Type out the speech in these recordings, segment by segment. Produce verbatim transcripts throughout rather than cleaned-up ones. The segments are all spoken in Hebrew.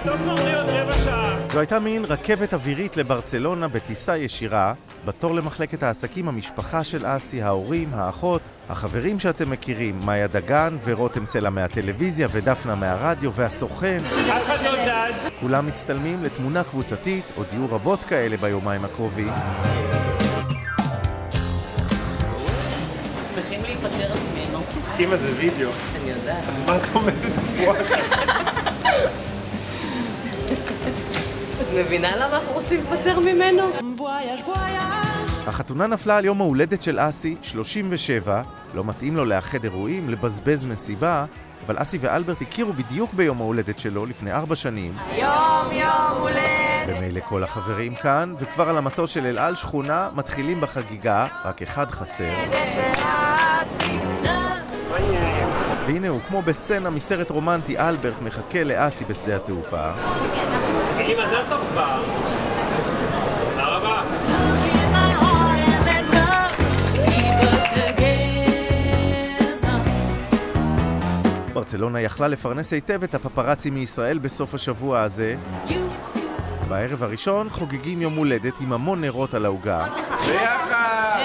המטוס ממריא עוד רבע שעה. זו הייתה מין רכבת אווירית לברצלונה בטיסה ישירה, בתור למחלקת העסקים המשפחה של אסי, ההורים, האחות, החברים שאתם מכירים, מאיה דגן ורותם סלע מהטלוויזיה ודפנה מהרדיו והסוכן. אף אחד לא זז. כולם מצטלמים לתמונה קבוצתית, עוד יהיו רבות כאלה ביומיים הקרובים. שמחים להיפטר ממנו. אמא זה וידאו. אני יודעת. מה את עומדת הפרוע? את מבינה למה אנחנו רוצים לפטר ממנו? החתונה נפלה על יום ההולדת של אסי, שלושים ושבע, לא מתאים לו לאחד אירועים, לבזבז מסיבה, אבל אסי ואלברט הכירו בדיוק ביום ההולדת שלו לפני ארבע שנים. יום יום הולדת! במילא כל החברים כאן, וכבר על המטוס של אל על שכונה מתחילים בחגיגה, רק אחד חסר. והנה הוא, כמו בסצנה מסרט רומנטי, אלברט מחכה לאסי בשדה התעופה. תגיד, מזל טוב כבר. תודה רבה. ברצלונה יכלה לפרנס היטב את הפפרצי מישראל בסוף השבוע הזה. בערב הראשון חוגגים יום הולדת עם המון נרות על העוגה. ביחד!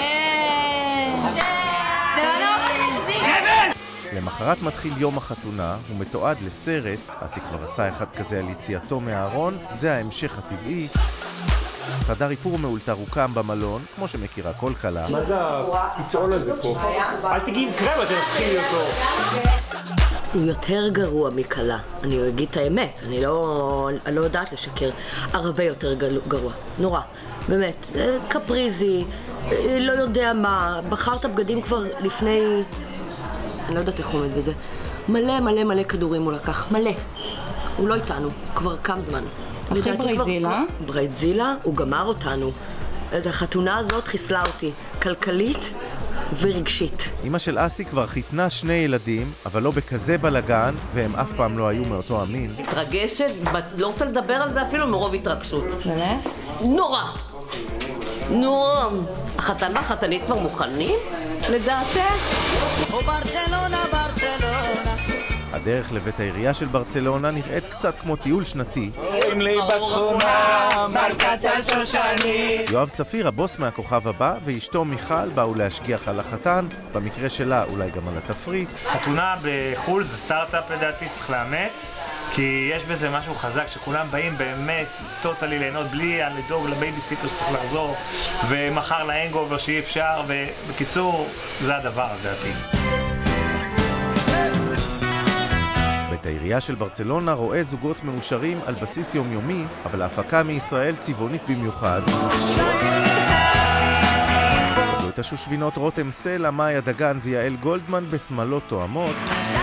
למחרת מתחיל יום החתונה, הוא מתועד לסרט, אסי כבר עשה אחד כזה על יציאתו מהארון, זה ההמשך הטבעי. חדר איפור מאולתר הוקם במלון, כמו שמכירה כל קלה. מה זה הפיצול הזה פה? אל תגיעי עם קרם, אתם צריכים אותו. הוא יותר גרוע מקלה, אני אגיד את האמת, אני לא, אני לא יודעת לשקר, הרבה יותר גרוע, נורא, באמת, קפריזי, לא יודע מה, בחרת בגדים כבר לפני, אני לא יודעת איך עומד בזה, מלא מלא מלא כדורים הוא לקח, מלא, הוא לא איתנו, כבר כמה זמן. אחרי ברייזילה? ברייזילה, הוא גמר אותנו, החתונה הזאת חיסלה אותי, כלכלית ורגשית. אמא של אסי כבר חיתנה שני ילדים, אבל לא בכזה בלגן, והם אף פעם לא היו מאותו המין. התרגשת, לא רוצה לדבר על זה אפילו מרוב התרגשות. באמת? נורא! נורא! החתן והחתנית כבר מוכנים? לדעתך? ברצלונה, ברצלונה. הדרך לבית העירייה של ברצלונה נראית קצת כמו טיול שנתי. עם לי בשכונה, מלכת השושנים. יואב צפיר, הבוס מהכוכב הבא, ואשתו מיכל באו להשגיח על החתן, במקרה שלה אולי גם על התפריט. חתונה בחול זה סטארט-אפ לדעתי, צריך לאמץ, כי יש בזה משהו חזק שכולם באים באמת טוטלי ליהנות בלי לדאוג לבייביסיטר שצריך לחזור, ומחר להנגאובר שאי אפשר, ובקיצור זה הדבר לדעתי. בית העירייה של ברצלונה רואה זוגות מאושרים על בסיס יומיומי, אבל ההפקה מישראל צבעונית במיוחד. קבלו את השושבינות רותם סלע, מאיה דגן ויעל גולדמן בסמלות תואמות.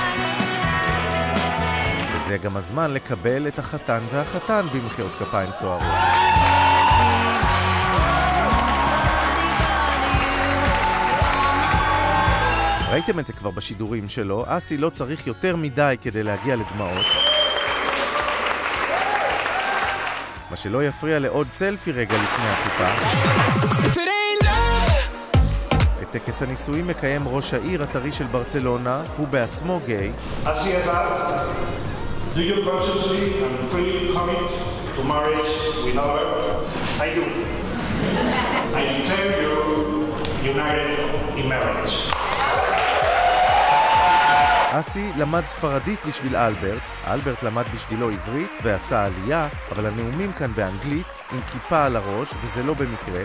וזה גם הזמן לקבל את החתן והחתן במחיאות כפיים סוערות. ראיתם את זה כבר בשידורים שלו, אסי לא צריך יותר מדי כדי להגיע לדמעות. מה שלא יפריע לעוד סלפי רגע לפני החופה. את טקס הנישואים מקיים ראש העיר הטרי של ברצלונה, הוא בעצמו גיי. אסי יקר, do you consciously and freely commit to marriage with Albert? I do. I intend you united in marriage. אסי למד ספרדית בשביל אלברט, אלברט למד בשבילו עברית ועשה עלייה, אבל הנאומים כאן באנגלית עם כיפה על הראש, וזה לא במקרה.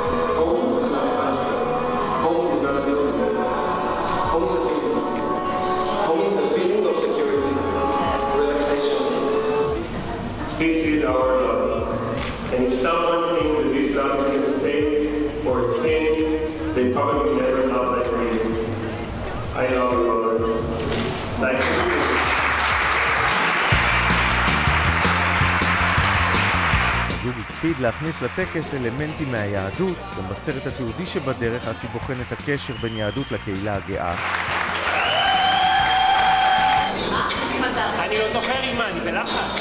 This is our love. And if someone thinks that this love is safe or sin, they probably never love like we do. I love you, Albert. Thank you. הזוג הקפיד להכניס לטקס אלמנטים מהיהדות, גם בסרט התיעודי שבדרך אסי בוחן את הקשר בין יהדות לקהילה הגאה. אני לא זוכר עם מה, אני בלחץ.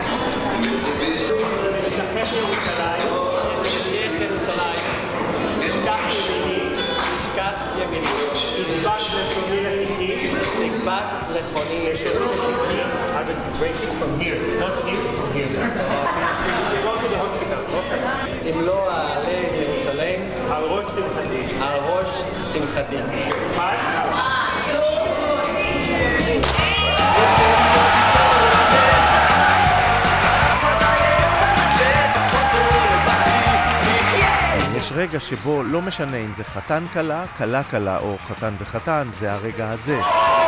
אני מתחף לירושלים, אני משייך לירושלים. נשכח ימיני, נשכח ימיני. נדבק לשוני לחיכי, נדבק לכוני לשוני לחיכי. I've been racing from here, not here, from here. We go to the hospital, okay. אם לא אעלה ירושלים, על ראש שמחתי. על ראש שמחתי. יש רגע שבו לא משנה אם זה חתן קלה, קלה קלה או חתן וחתן, זה הרגע הזה.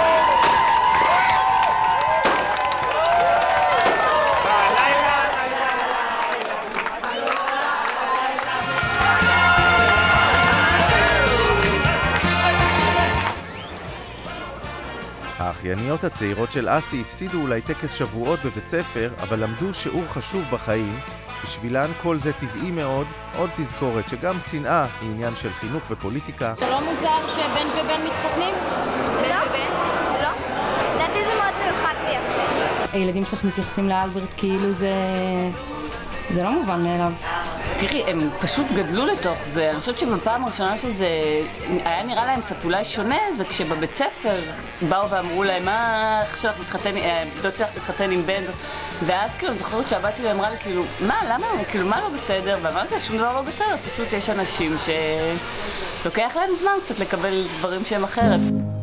האחייניות הצעירות של אסי הפסידו אולי טקס שבועות בבית ספר, אבל למדו שיעור חשוב בחיים. בשבילן כל זה טבעי מאוד, עוד תזכורת שגם שנאה היא עניין של חינוך ופוליטיקה. זה לא מוזר שבן ובן מתחתנים? בן ובן? לא. לדעתי זה מאוד מיוחד ויפה. הילדים שלך מתייחסים לאלברט כאילו זה... זה לא מובן מאליו. תראי, הם פשוט גדלו לתוך זה. אני חושבת שבפעם הראשונה שזה היה נראה להם קצת אולי שונה, זה כשבבית ספר באו ואמרו להם, מה, איך שלך מתחתן, דוד שלך מתחתן עם בן, ואז כאילו, אני זוכרת שהבת שלי אמרה לי, כאילו, מה, למה, כאילו, מה לא בסדר? ואמרתי, שום דבר לא בסדר, פשוט יש אנשים שלוקח להם זמן קצת לקבל דברים שהם אחרת.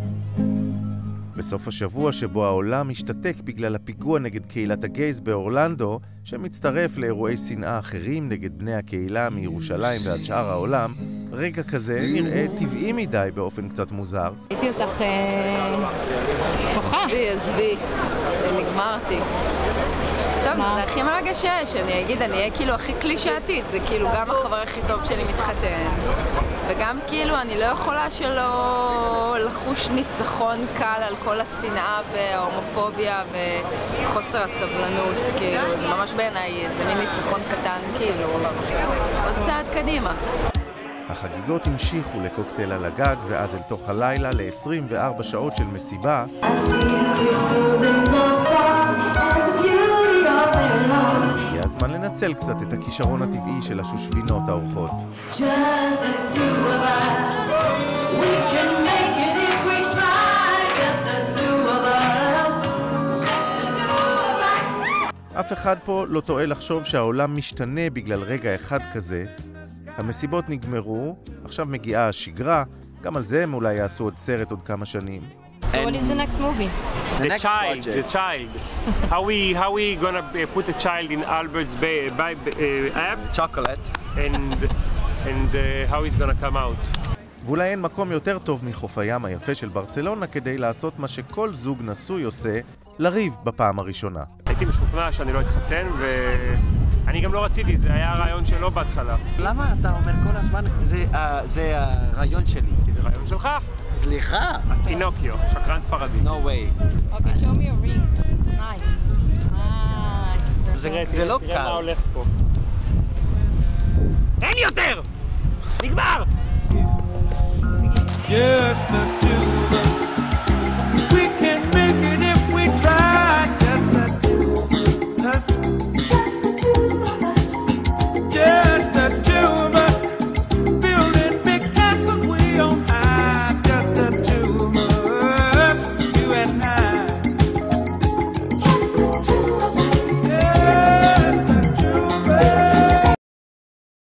בסוף השבוע שבו העולם השתתק בגלל הפיגוע נגד קהילת הגייז באורלנדו, שמצטרף לאירועי שנאה אחרים נגד בני הקהילה מירושלים ועד שאר העולם, רגע כזה נראה טבעי מדי באופן קצת מוזר. הייתי אותך כוחה. עזבי, עזבי, נגמרתי. טוב, זה הכי מרגש שיש, אני אגיד, אני אהיה כאילו הכי קלישאתית, זה כאילו גם החבר הכי טוב שלי מתחתן, וגם כאילו אני לא יכולה שלא לחוש ניצחון קל על כל השנאה וההומופוביה וחוסר הסבלנות, כאילו, זה ממש בעיניי, זה מין ניצחון קטן, כאילו, עוד צעד קדימה. החגיגות המשיכו לקוקטייל על הגג ואז אל תוך הלילה ל-עשרים וארבע שעות של מסיבה. הגיע הזמן לנצל קצת את הכישרון הטבעי של השושבינות האורחות. אף אחד פה לא טועה לחשוב שהעולם משתנה בגלל רגע אחד כזה. המסיבות נגמרו, עכשיו מגיעה השגרה, גם על זה הם אולי יעשו עוד סרט עוד כמה שנים. So what is the next movie? The, the child, project. the child. How we how we gonna put a child in Albert's ba- ba- uh, abs? Chocolate. And and uh, how he's gonna come out. ואולי אין מקום יותר טוב מחוף הים היפה של ברצלונה כדי לעשות מה שכל זוג נשוי עושה, לריב בפעם הראשונה. הייתי משוכנע שאני לא אתחתן ואני גם לא רציתי, זה היה הרעיון שלו בהתחלה. למה אתה אומר כל הזמן, זה, uh, זה הרעיון שלי? כי זה רעיון שלך. סליחה. פינוקיו, שקרן ספרדי. No way. Okay, show me your ring. Nice. Ah, זה לא קל. תראה מה הולך פה. אין יותר! נגמר!